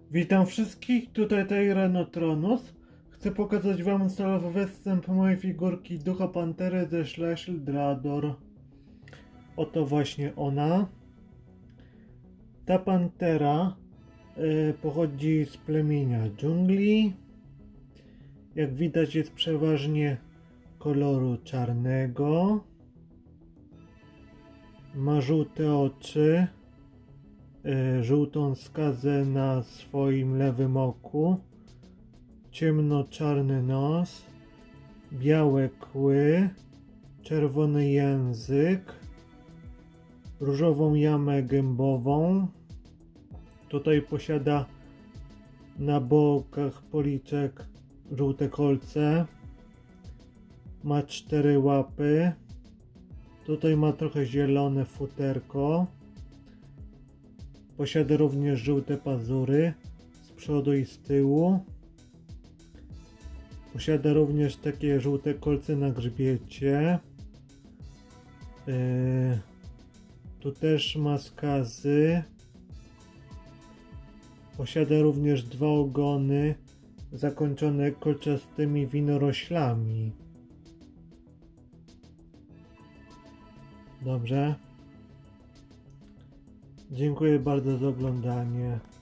Witam wszystkich, tutaj Tyranotronus. Chcę pokazać wam celowy występ mojej figurki Ducha Pantery ze Slash Eldrador. Oto właśnie ona. Ta pantera pochodzi z plemienia dżungli. Jak widać, jest przeważnie koloru czarnego. Ma żółte oczy, żółtą skazę na swoim lewym oku, ciemno-czarny nos, białe kły, czerwony język, różową jamę gębową. Tutaj posiada na bokach policzek żółte kolce. Ma 4 łapy. Tutaj ma trochę zielone futerko. Posiada również żółte pazury z przodu i z tyłu. Posiada również takie żółte kolce na grzbiecie. Tu też ma skazy. Posiada również 2 ogony zakończone kolczastymi winoroślami. Dobrze. Dziękuję bardzo za oglądanie.